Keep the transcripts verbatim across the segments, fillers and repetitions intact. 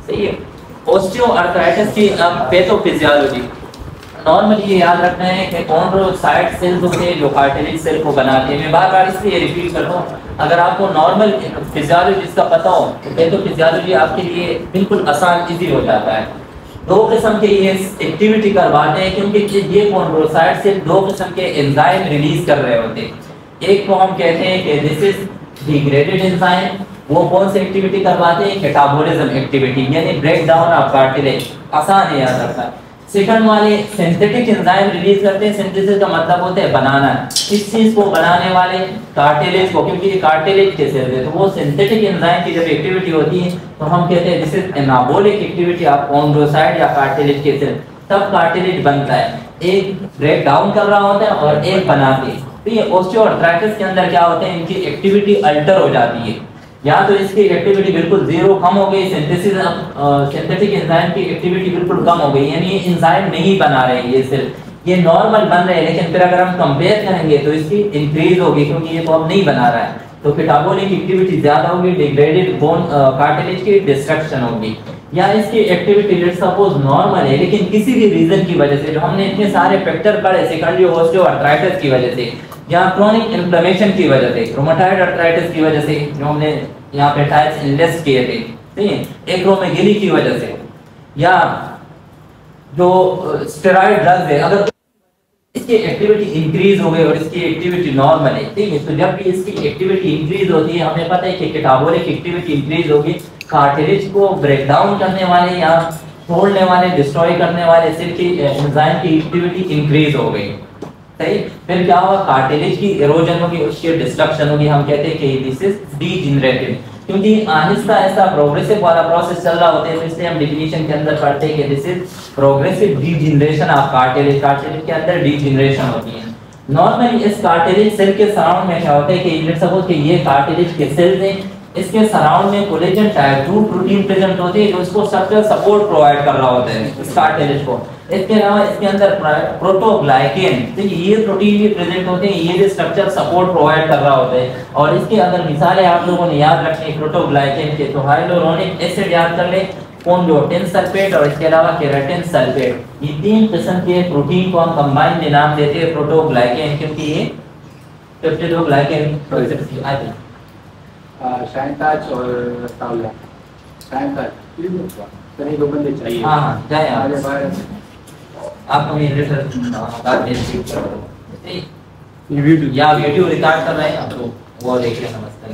सही है। ऑस्टियोआर्थराइटिस की पैथोफिजियोलॉजी, नॉर्मली ये याद रखना है कि कॉन्ड्रोसाइट सेल्स होते हैं जो कार्टिलेज सेल को बनाते हैं। मैं बार बार इसलिए रिपीट करता हूँ, अगर आपको नॉर्मल फिजियोलॉजी इसका पता हो तो पैथोफिजियोलॉजी आपके लिए बिल्कुल आसान इजी हो जाता है। दो किस्म के ये एक्टिविटी करवाते हैं क्योंकि ये कॉन्ड्रोसाइट सेल दो किस्म के एंजाइम रिलीज कर रहे होते हैं। एक को हम कहते हैं कि दिस इज डिग्रेडेड एंजाइम, वो कौन सी एक्टिविटी करवाते हैं, कैटाबोलिज्म एक्टिविटी, यानी ब्रेक डाउन ऑफ कार्टिलेज, आसान है याद रखना। सेकंड वाले सिंथेटिक एंजाइम रिलीज करते हैं, सिंथेसिस का मतलब होता है बनाना, इस चीज को बनाने वाले कार्टिलेज को, क्योंकि ये कार्टिलेज के सेल है तो वो सिंथेटिक एंजाइम की जब एक्टिविटी होती है तो हम कहते हैं this is anabolic activity of chondrocyte या कार्टिलेज के सेल, तब कार्टिलेज बनता है। एक ब्रेक डाउन कर रहा होता है और एक बनाते हैं। तो ये ऑस्टियोआर्थराइटिस के अंदर क्या होते हैं, इनकी एक्टिविटी अल्टर हो जाती है, या तो इसकी एक्टिविटी बिल्कुल जीरो कम हो गई, सिंथेसिस सिंथेटिक एंजाइम की एक्टिविटी बिल्कुल कम हो गई, यानी ये एंजाइम नहीं बना रहे ये सिर्फ ये नॉर्मल बन रहे हैं, लेकिन फिर अगर हम कंपेयर करेंगे तो इसकी इंक्रीज होगी क्योंकि ये तो अब नहीं बना रहा है, तो कैटाबोलिक एक्टिविटी ज्यादा होगी, डिग्रेडेड बोन कार्टिलेज की डिस्ट्रक्शन होगी। या इसकी एक्टिविटी लेट्स सपोज नॉर्मल है लेकिन किसी भी रीजन की वजह से, जो हमने इतने सारे फैक्टर पढ़े सेकेंडरी ऑस्टियोआर्थराइटिस की वजह से, या क्रोनिक इन्फ्लेमेशन की वजह से, रूमेटॉइड आर्थराइटिस की वजह से जो हमने यहाँ पे टाइप्स इनलिस्ट किए थे, ठीक है, एक्रोमेगेली की वजह से, या जो स्टेरॉइड ड्रग्स है, अगर इसकी एक्टिविटी इंक्रीज हो गई और इसकी एक्टिविटी नॉर्मल है, ठीक है, तो जब भी इसकी एक्टिविटी इंक्रीज होती है हमें पता है कि कैटाबोलिक एक्टिविटी इंक्रीज होगी, कार्टिलेज को ब्रेक डाउन करने वाले या तोड़ने वाले, डिस्ट्रॉय करने वाले सेल की एंजाइम की एक्टिविटी इंक्रीज हो गई, सही। फिर क्या होगा, कार्टिलेज की इरोजन होगी, उसकी डिस्ट्रक्शन होगी, हम कहते हैं कि दिस इज डीजेनरेटिव, क्योंकि आहिस्ता आहिस्ता प्रोग्रेसिव वाला प्रोसेस चल रहा होता है, तो इसलिए हम डेफिनेशन के अंदर पढ़ते हैं कि this is progressive degeneration of cartilage, cartilage के अंदर डीजेनरेशन होती है। नॉर्मली इस कार्टिलेज सेल के सराउंड में क्या होता है कि लेट्स सपोज कि ये कार्टिलेज के सेल्स हैं, इसके सराउंड में collagen type two protein present होते हैं जो इसको स्ट्रक्चरल सपोर्ट प्रोवाइड कर रहा होता है इस कार्टिलेज को। इसके अलावा इसके अंदर प्रोटोग्लाइकेन, तो ये प्रोटीन भी प्रेजेंट होते हैं, ये भी स्ट्रक्चर सपोर्ट प्रोवाइड कर रहा होता है। और इसके अगर मिसालें आप लोगों ने याद रखनी है प्रोटोग्लाइकेन के, तो हाइलोरोनिक एसिड याद कर ले, कॉन्जोटिन सल्फेट और इसके अलावा केराटिन सल्फेट, ये तीन किस्म के प्रोटीन को हम कंबाइन में नाम देते हैं प्रोटोग्लाइकेन, क्योंकि ये पेप्टिडोग्लाइकेन आई शाइनताज और तावला, शाइनताज सर ये दो बंदे चाहिए। हां हां जाए आगे बाहर आपको मैं लेटर बता दे ये वीडियो या वीडियो रिकॉर्ड कर रहे हैं आपको वो देख लेना मस्त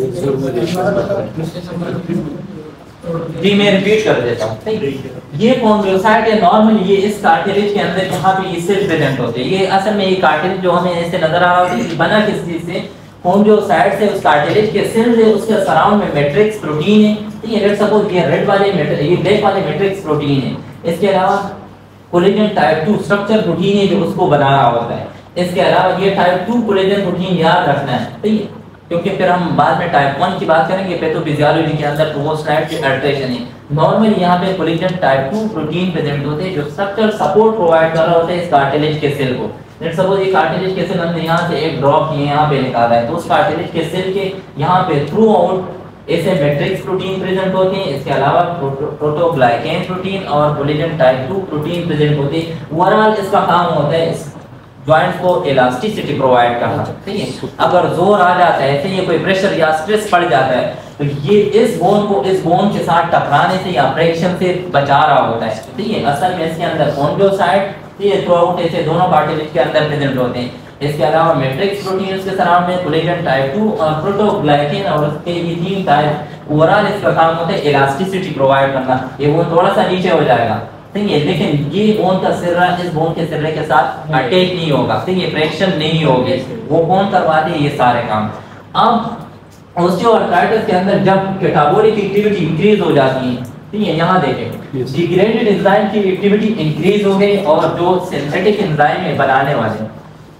जी। मैं रिपीट कर देता हूं, ये कॉन्ड्रोसाइट है नॉर्मल, ये इस कार्टिलेज के अंदर यहाँ पे ये सेल प्रेजेंट होते हैं। ये असल में ये कार्टिलेज जो हमें ऐसे नजर आ रहा है बना किस चीज से, कॉन्ड्रोसाइट से, उस कार्टिलेज के सेल्स है, उसके सराउंड में मैट्रिक्स प्रोटीन है, ठीक है, लेट्स सपोज ये रेड वाले ये ब्लैक वाले मैट्रिक्स प्रोटीन है। इसके अलावा collagen type two structure protein है जो उसको बना रहा होता है। इसके अलावा ये टाइप टू कोलेजन प्रोटीन याद रखना है, ठीक है, क्योंकि फिर हम बाद में टाइप वन की बात करेंगे पैथोफिजियोलॉजी के अंदर, तो वो स्लाइड की अल्टरेशन है। नॉर्मली यहाँ पे collagen type two protein present होते हैं जो स्ट्रक्चर सपोर्ट प्रोवाइड कर रहा होता है इस कार्टिलेज के सेल को। लेट्स सपोज ये कार्टिलेज के सेल हमने यहाँ से एक ड्रॉप किए यहाँ पे निकाला है, तो उस कार्टिलेज के सेल के यहाँ पे थ्रू आउट ऐसे मैट्रिक्स प्रोटीन प्रेजेंट होते हैं। इसके अलावा प्रोटोग्लाइकेन प्रोटीन और collagen type two protein present होते हैं। ओवरऑल इसका काम होता है इस जॉइंट को इलास्टिसिटी प्रोवाइड करना, ठीक है। अगर जोर आ जाता है, ऐसे ये कोई प्रेशर या स्ट्रेस पड़ जाता है, तो ये इस बोन को इस बोन के साथ टकराने से या फ्रिक्शन से बचा रहा होता है, ठीक है। असल में इसके अंदर कॉन्ड्रोसाइट, ये थ्रू आउट ऐसे दोनों कार्टिलेज के अंदर प्रेजेंट होते हैं। इसके अलावा मैट्रिक्स प्रोटीन उसके सराउंड में, कोलेजन टाइप टू और प्रोटोग्लाइकेन और उसके ये तीन टाइप। ओवरऑल इसका काम होता है इलास्टिसिटी प्रोवाइड करना। ये बोन थोड़ा सा नीचे हो जाएगा, ठीक है, लेकिन ये बोन का सिरा इस बोन के सिरे के साथ अटैच नहीं होगा, ठीक है, फ्रिक्शन नहीं होगी, वो कौन करवाते हैं ये सारे काम। अब ऑस्टियोआर्थराइटिस के अंदर जब कैटाबोलिक एक्टिविटी इंक्रीज हो जाती है, ठीक है, यहाँ देखें डिग्रेडेड एंजाइम की एक्टिविटी इंक्रीज हो गई और जो सिंथेटिक एंजाइम है बनाने वाले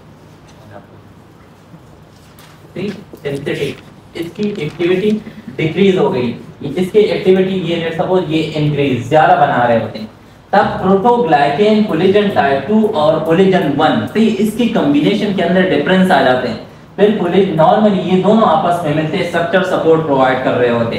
सिंथेटिक, इसकी एक्टिविटी डिक्रीज हो गई, इसकी एक्टिविटी ये लेट्स सपोज ये इंक्रीज ज्यादा बना रहे होते हैं, तब प्रोटोग्लाइकेन कोलेजन टाइप टू और कोलेजन वन, तो इसकी कॉम्बिनेशन के अंदर डिफरेंस आ जाते हैं। फिर कोलेजन नॉर्मली ये दोनों आपस में मिलते स्ट्रक्चर सपोर्ट प्रोवाइड कर रहे होते हैं।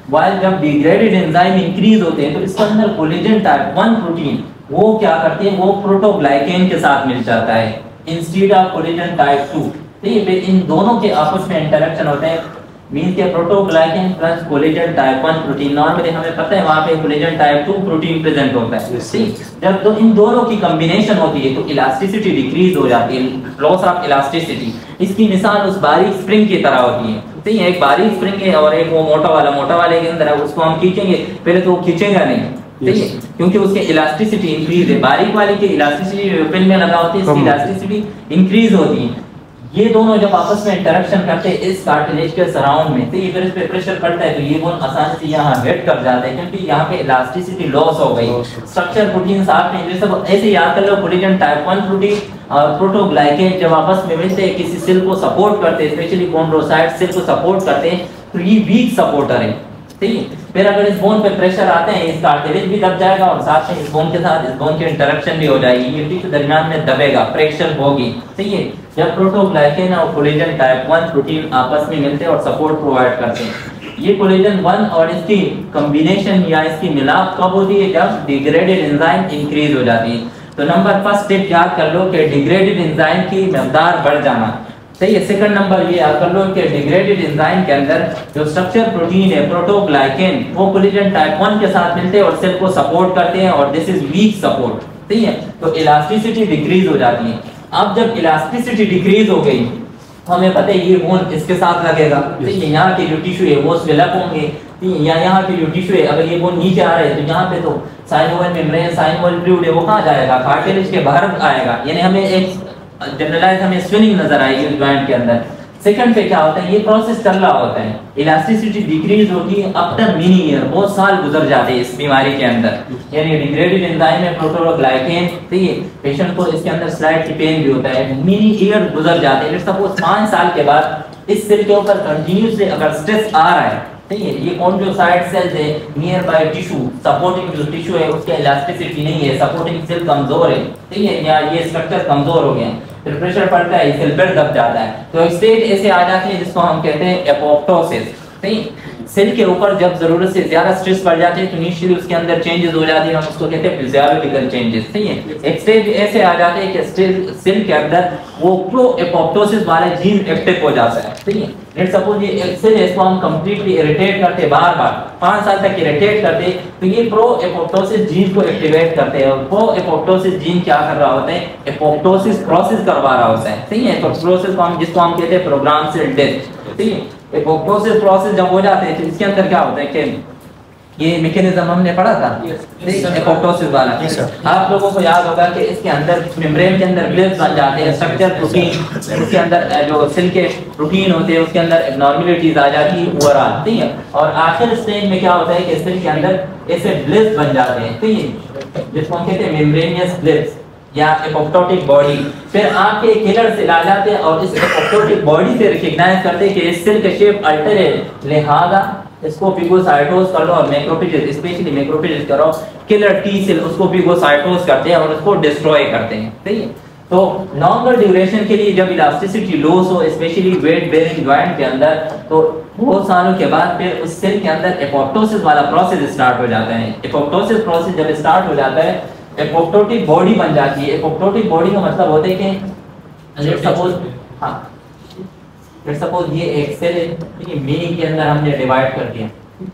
वाइल जब डिग्रेडेड एंजाइम इंक्रीज होते हैं तो इसके अंदर कोलेजन टाइप वन प्रोटीन वो क्या करते हैं, वो प्रोटोग्लाइकेन के साथ मिल जाता है instead of collagen type two. ठीक है, इन दोनों के आपस में इंटरेक्शन होते हैं, मीन के proteoglycan plus collagen type one protein. Normally हमें पता है वहां पे collagen type two protein present होता है। ठीक, जब तो इन दोनों की कॉम्बिनेशन होती है तो इलास्टिसिटी डिक्रीज हो जाती है, लॉस ऑफ इलास्टिसिटी। इसकी मिसाल उस बारीक स्प्रिंग की तरह होती है। ठीक है, एक बारीक स्प्रिंग है और एक वो मोटा वाला मोटा वाले के अंदर है, उसको हम खींचेंगे पहले तो वो खींचेगा नहीं, ठीक है, क्योंकि उसके इलास्टिसिटी इंक्रीज है। बारीक वाले की इलास्टिसिटी पिन में लगा होती है, इसकी इलास्टिसिटी इंक्रीज होती है। ये दोनों जब आपस में इंटरेक्शन करते हैं इस कार्टिलेज के सराउंड में, तो ये फिर इस पे प्रेशर पड़ता है तो ये बोन आसानी से यहाँ हिट कर जाते हैं क्योंकि यहाँ पे इलास्टिसिटी लॉस हो गई। स्ट्रक्चर प्रोटीन साथ में जैसे ऐसे याद कर लो, कोलेजन टाइप वन प्रोटीन और प्रोटोग्लाइकेन जब आपस में मिलते हैं किसी सेल को सपोर्ट करते हैं, स्पेशली कॉन्ड्रोसाइट सेल को सपोर्ट करते हैं, तो ये वीक सपोर्टर है। ठीक है, फिर अगर इस बोन पे प्रेशर आते हैं इस कार्टिलेज भी दब जाएगा और साथ में इस बोन के साथ इस बोन की इंटरेक्शन भी हो जाएगी, ये के दरमियान में दबेगा, फ्रिक्शन होगी। ठीक है, जब प्रोटोग्लाइकेन और कोलेजन टाइप वन प्रोटीन आपस में मिलते हैं और सपोर्ट प्रोवाइड करते हैं, ये कोलेजन वन और इसकी कॉम्बिनेशन या इसकी मिलाप कब होती है, जब डिग्रेडेड एंजाइम इंक्रीज हो जाती है। तो नंबर फर्स्ट स्टेप याद कर लो कि डिग्रेडेड एंजाइम की मकदार बढ़ जाना। सही है, सेकंड नंबर ये याद कर लो कि डिग्रेडेड एंजाइम के अंदर जो स्ट्रक्चर प्रोटीन है प्रोटोग्लाइकेन वो कोलेजन टाइप वन के साथ मिलते हैं और सेल को सपोर्ट करते हैं और दिस इज वीक सपोर्ट। ठीक है, तो इलास्टिसिटी डिक्रीज हो जाती है। अब जब इलास्टिसिटी डिक्रीज हो गई हमें पता है ये बोन इसके साथ लगेगा। ठीक है, यहाँ के जो टिश्यू है वो स्वेलअप होंगे, या यहाँ के जो टिश्यू है अगर ये बोन नीचे आ रहे हैं तो यहाँ पे तो साइनोवियल मेम्ब्रेन साइनोवियल फ्लूइड है वो कहाँ जाएगा, कार्टिलेज के बाहर आएगा, यानी हमें एक जनरलाइज हमें स्विंगिंग नजर आएगी उस जॉइंट के अंदर। सेकंड पे क्या होता है, ये प्रोसेस चल रहा होता है, इलास्टिसिटी डिक्रीज होगी आफ्टर मेनी ईयर, बहुत साल गुजर जाते हैं इस बीमारी के अंदर, यानी डिग्रेडेड एंजाइम में प्रोटोग्लाइकेन, ठीक है, पेशेंट को इसके अंदर स्लाइटली पेन भी होता है, मेनी ईयर गुजर जाते हैं। सपोज पाँच साल के बाद इस सेल के ऊपर कंटिन्यूसली अगर स्ट्रेस आ रहा है, ठीक है, ये कॉन्ड्रोसाइट सेल्स है नियर बाय टिश्यू, सपोर्टिंग जो टिश्यू है उसके इलास्टिसिटी नहीं है, सपोर्टिंग सेल कमजोर है, ठीक है, या ये स्ट्रक्चर कमजोर हो गया, फिर प्रेशर पड़ता है सेल फिर दब जाता है, तो एक स्टेज ऐसे आ जाती है जिसको हम कहते हैं एपोप्टोसिस। ठीक, सेल के ऊपर जब जरूरत से ज्यादा स्ट्रेस बढ़ जाती है तो इनिशियली उसके अंदर चेंजेस हो जाती है, हम उसको कहते हैं फिजियोलॉजिकल चेंजेस। ठीक है, एक स्टेज ऐसे आ जाते हैं कि सेल के अंदर वो प्रो एपोप्टोसिस वाला जीन एक्टिव हो जाता है। ठीक है, लेट्स सपोज ये सेल इसको हम कंप्लीटली इरिटेट करते बार बार पाँच साल तक इरिटेट करते तो ये प्रो एपोप्टोसिस जीन को एक्टिवेट करते हैं और प्रो एपोप्टोसिस जीन क्या कर रहा होता है, एपोप्टोसिस प्रोसेस करवा रहा होता है। ठीक है, तो प्रोसेस को हम जिसको हम कहते हैं प्रोग्राम सेल डेथ। ठीक है, एपोप्टोसिस प्रोसेस जब हो जाते हैं तो इसके अंदर क्या होता है कि ये मैकेनिज्म हमने पढ़ा था एपोप्टोसिस वाला, आप लोगों को याद होगा कि इसके अंदर मेम्ब्रेन के अंदर ब्लिब्स बन जाते हैं, स्ट्रक्चर प्रोटीन उसके अंदर जो सेल के प्रोटीन होते हैं उसके अंदर एब्नॉर्मलिटीज आ जाती है ओवरऑल। ठीक है, और आखिर स्टेज में क्या होता है कि सेल के अंदर ऐसे ब्लिब्स बन जाते हैं, ठीक है, जिसको हम कहते हैं मेम्ब्रेनियस ब्लिब्स या एपोप्टोटिक बॉडी। फिर आपके किलर सेल आ जाते हैं और इस एपोप्टोटिक बॉडी से रिकॉग्नाइज करते हैं कि इस सेल का शेप अल्टर है, लिहाजा इसको पिगोसाइटोज कर लो और मैक्रोफेजेस स्पेशली मैक्रोफेजेस करो, किलर टी सेल उसको पिगोसाइटोज करते हैं और उसको डिस्ट्रॉय करते हैं। ठीक है, तो लॉन्गर ड्यूरेशन के लिए जब इलास्टिसिटी लॉस हो स्पेशली वेट बेयरिंग जॉइंट के अंदर, तो बहुत सालों के बाद फिर उस सेल के अंदर एपोप्टोसिस वाला प्रोसेस स्टार्ट हो जाता है। एपोप्टोसिस प्रोसेस जब स्टार्ट हो जाता है एपोप्टोटिक बॉडी बन जाती है। एपोप्टोटिक बॉडी का मतलब होता है कि लेट्स सपोज हाँ लेट्स सपोज ये एक सेल है, ठीक है, मिनी के अंदर हमने डिवाइड कर दिया,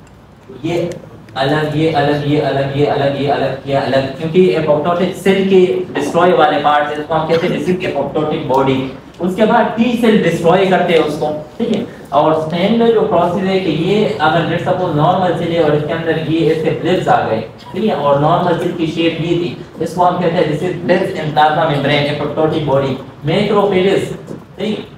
ये अलग ये अलग ये अलग ये अलग ये अलग ये अलग, क्योंकि एपोप्टोटिक सेल के डिस्ट्रॉय वाले पार्ट है, इसको हम कहते हैं दिस एपोप्टोटिक बॉडी। उसके बाद टी सेल डिस्ट्रॉय करते हैं उसको, ठीक है, और स्टैंडर्ड जो प्रोसेस है कि ये अगर लेट्स सपोज नॉर्मल सेल है और इसके अंदर ये ऐसे ब्लिब्स आ गए, ठीक है, और नॉर्मल सेल की शेप ये थी, इसको हम कहते हैं this is blebs in plasma membrane apoptotic body. Macrophages, ठीक,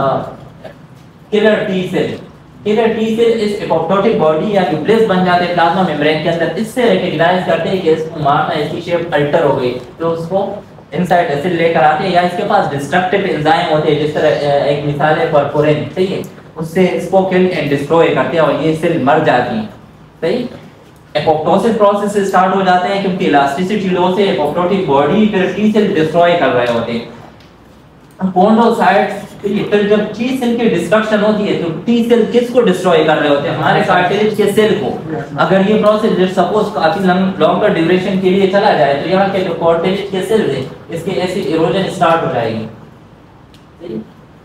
killer T cell killer T cell इस एपोप्टोटिक बॉडी या जो ब्लिब्स बन जाते हैं प्लाज्मा मेम्ब्रेन के अंदर, इससे रिकॉग्नाइज करते हैं कि इसको मारना, इसकी शेप अल्टर हो गई, तो उसको इनसाइड एसिड लेकर आते हैं, या इसके पास डिस्ट्रक्टिव एंजाइम होते हैं, जिस तरह एक मिसाल है परफोरिन, ठीक है, उससे इसको किल एंड डिस्ट्रॉय करते हैं और ये सेल मर जाती है। सही, एपोप्टोसिस प्रोसेस स्टार्ट हो जाते हैं क्योंकि इलास्टिसिटी लॉस है, एपोप्टोटिक बॉडी फिर टी सेल डिस्ट्रॉय कर रहे होते हैं। कॉन्ड्रोसाइट्स तो ये फिर जब टी सेल की डिस्ट्रक्शन होती है तो टी सेल किसको डिस्ट्रॉय कर रहे होते हैं? हमारे कार्टिलेज के सेल को। अगर ये प्रोसेस सपोज काफी लॉन्गर ड्यूरेशन के लिए चला जाए तो यहाँ के जो कार्टिलेज के सेल है इसके ऐसी इरोजन स्टार्ट हो जाएगी,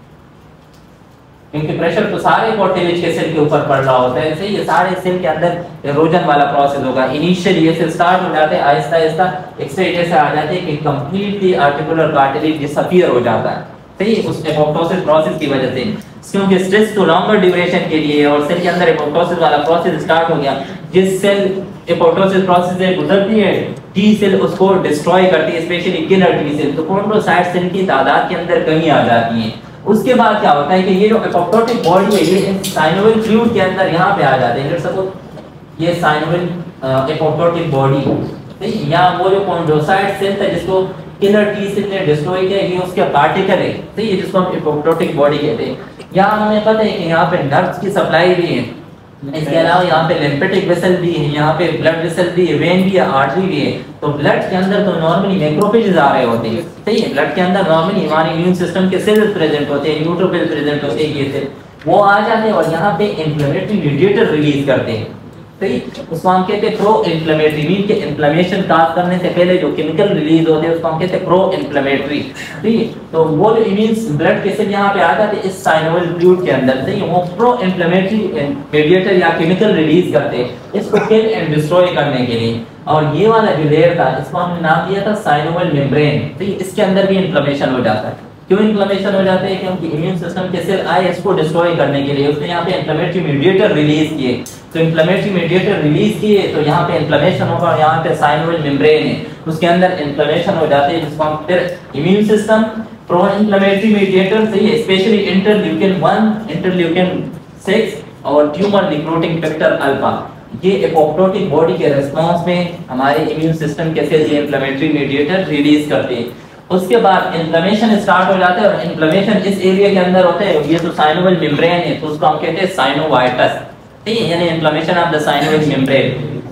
क्योंकि प्रेशर तो सारे कार्टिलेज के सेल के ऊपर पड़ रहा होता है। सही, ये सारे सेल के अंदर इरोजन वाला प्रोसेस होगा। इनिशियली ये सेल स्टार्ट हो जाते हैं, आहिस्ता आहिस्ता एक स्टेज ऐसे आ जाते हैं कि कंप्लीटली आर्टिकुलर कार्टिलेज डिसअपीयर हो जाता है। सही, उस एपोप्टोसिस प्रोसेस की वजह से, क्योंकि स्ट्रेस तो लॉन्गर ड्यूरेशन के लिए और सेल के अंदर एपोप्टोसिस वाला प्रोसेस स्टार्ट हो गया। जिस सेल एपोप्टोसिस प्रोसेस से गुजरती है टी सेल उसको डिस्ट्रॉय करती है, स्पेशली किलर टी सेल। तो कॉन्ड्रोसाइट सेल की तादाद के अंदर कमी आ जाती है। उसके बाद क्या होता है कि ये जो एपोप्टोटिक बॉडी है ये साइनोवियल फ्लूइड के अंदर यहाँ पे आ जाते हैं। सपोज ये साइनोवियल एपोप्टोटिक बॉडी, ठीक, यहाँ वो जो कॉन्ड्रोसाइट सेल था जिसको किलर टी सेल ने डिस्ट्रॉय किया, ये उसके पार्टिकल है, ठीक है, जिसको हम एपोप्टोटिक बॉडी कहते हैं। यहाँ हमें पता है कि यहाँ पे नर्व्स की सप्लाई भी है, इसके अलावा यहाँ पे लिम्फेटिक वेसल भी है, यहाँ पे ब्लड वेसल भी है, वेन भी है, आर्टरी भी है। तो ब्लड के अंदर तो नॉर्मली मैक्रोफेजेस आ रहे होते हैं, सही है। ब्लड के अंदर नॉर्मली हमारे इम्यून सिस्टम के सेल्स प्रेजेंट होते हैं, न्यूट्रोफिल प्रेजेंट होते हैं, ये सेल वो आ जाते हैं और यहाँ पे इन्फ्लेमेटरी मीडिएटर रिलीज करते हैं, सही। उसको हम कहते हैं प्रो इन्फ्लेमेटरी, मीन के इन्फ्लेमेशन काज करने से पहले जो केमिकल रिलीज होते हैं उसको हम कहते हैं प्रो इन्फ्लेमेटरी, ठीक है। तो वो जो इम्यून ब्लड के सेल यहाँ पे आ जाते हैं इस साइनोवियल फ्लूइड के अंदर, सही, वो प्रो इन्फ्लेमेटरी मीडिएटर या केमिकल रिलीज करते हैं इसको किल एंड डिस्ट्रॉय करने के लिए। और ये वाला जो लेयर था इसको हमने नाम दिया था साइनोवियल मेम्ब्रेन, ठीक, इसके अंदर भी इन्फ्लेमेशन हो जाता है। क्यों इन्फ्लेमेशन हो जाते हैं? क्योंकि इम्यून सिस्टम के सेल आए इसको डिस्ट्रॉय करने के लिए, उसने यहाँ पे इन्फ्लेमेटरी मीडिएटर रिलीज किए। तो इन्फ्लेमेटरी मीडिएटर रिलीज किए तो यहाँ पे इन्फ्लेमेशन होगा, यहाँ पे साइनोवियल मेम्ब्रेन है उसके अंदर इन्फ्लेमेशन हो जाती है, जिसको हम फिर immune system pro inflammatory mediator से ये especially interleukin one, interleukin six और ट्यूमर निक्रोटिंग फैक्टर अल्फा, ये एपोप्टोटिक बॉडी के रिस्पांस में हमारे इम्यून सिस्टम के सेल ये इन्फ्लेमेटरी मीडिएटर रिलीज करते हैं। उसके बाद इन्फ्लेमेशन स्टार्ट हो जाता है और इन्फ्लेमेशन इस एरिया के अंदर होता है, ये तो साइनोवियल मेम्ब्रेन है तो उसको हम कहते हैं साइनोवाइटिस, ठीक है, यानी inflammation of the synovial membrane.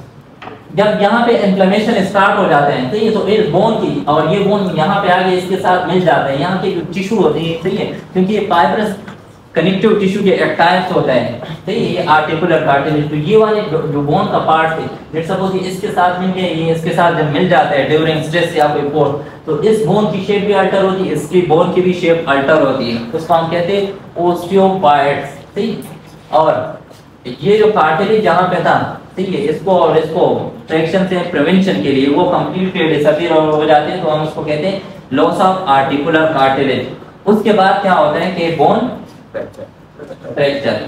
जब यहाँ पे इन्फ्लेमेशन स्टार्ट हो जाते हैं, ठीक है, तो इस बोन की और ये बोन यहाँ पे आगे इसके साथ मिल जाते हैं, यहाँ के जो टिश्यू होते हैं, ठीक है, क्योंकि ये फाइब्रस कनेक्टिव टिश्यू के एक टाइप्स होता है, ठीक है, ये आर्टिकुलर कार्टिलेज। तो ये वाले जो, जो बोन का पार्ट है, लेट्स सपोज इसके साथ मिल गए, ये इसके साथ जब मिल जाता है ड्यूरिंग स्ट्रेस या कोई फोर्स, तो इस बोन की शेप भी अल्टर होती है, इसकी बोन की भी शेप अल्टर होती है, उसको हम कहते हैं ओस्टियोपाइड्स, ठीक। और ये जो कार्टिलेज जहाँ पे था, ठीक है, इसको और इसको ट्रैक्शन से प्रिवेंशन के लिए वो कंप्लीटली डिसअपीयर हो जाते हैं, तो हम उसको कहते हैं लॉस ऑफ आर्टिकुलर कार्टिलेज। उसके बाद क्या होता है कि बोन फ्रैक्चर।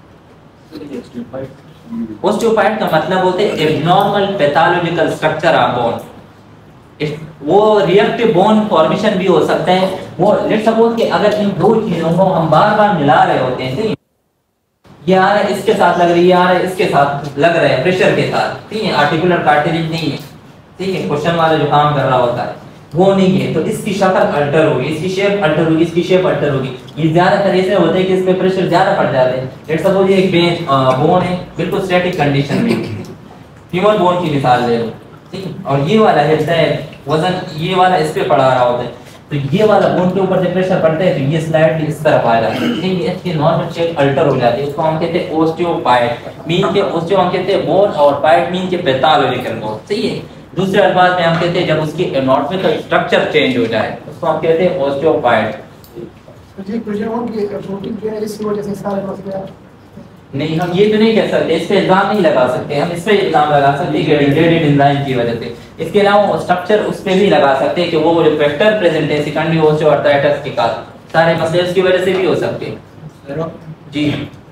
ओस्टियोपाइड का मतलब होते हैं abnormal pathological structure of bone. वो रिएक्टिव बोन फॉर्मेशन भी हो सकता है। वो लेट्स सपोज कि अगर इन दो चीजों को हम बार बार मिला रहे होते हैं, ठीक, ये आ रहा है इसके साथ लग रही है, आ रहा है इसके साथ लग रहा है प्रेशर के साथ, ठीक है, आर्टिकुलर कार्टिलेज नहीं है, ठीक है, क्वेश्चन वाला जो काम कर रहा होता है वो नहीं है, तो इसकी शक्ल अल्टर होगी, इसकी शेप अल्टर होगी, इसकी शेप अल्टर होगी। ये ज्यादातर ऐसे होते हैं कि इस पे प्रेशर ज्यादा पड़ जाते हैं। लेट्स सपोज ये एक बेंच बोन है बिल्कुल स्टैटिक कंडीशन में, ह्यूमन बोन की मिसाल ले लो, ठीक, और ये वाला हिस्सा है वजन ये वाला इस पे पड़ा रहा होता है, तो ये वाला बोन के ऊपर जब प्रेशर पड़ता है तो ये स्लाइडली इस तरफ आ जाता है, ठीक है, इसकी नॉर्मल शेप अल्टर हो जाती है, उसको हम कहते हैं ओस्टियोपाइड। मीन के ओस्टियो हम कहते हैं बोन और पाइड मीन के पैथोलॉजिकल बोन, सही है। दूसरे अल्फाज में हम कहते हैं जब उसकी एनाटॉमिकल स्ट्रक्चर चेंज हो जाए उसको हम कहते हैं ओस्टियोपाइड। जी क्वेश्चन ऑन की प्रोटीन क्या है, इसकी वजह से सारे मसले नहीं, हम ये तो नहीं कह सकते, इस पे इल्जाम नहीं लगा सकते, हम इस पे इल्जाम लगा सकते हैं कि डिग्रेडेड एंजाइम की वजह से। इसके अलावा स्ट्रक्चर उस पे भी लगा सकते हैं कि वो जो फैक्टर प्रेजेंट है सेकेंडरी ओस्टियोआर्थराइटिस के कारण सारे मसले उसकी वजह से भी हो सकते हैं। जी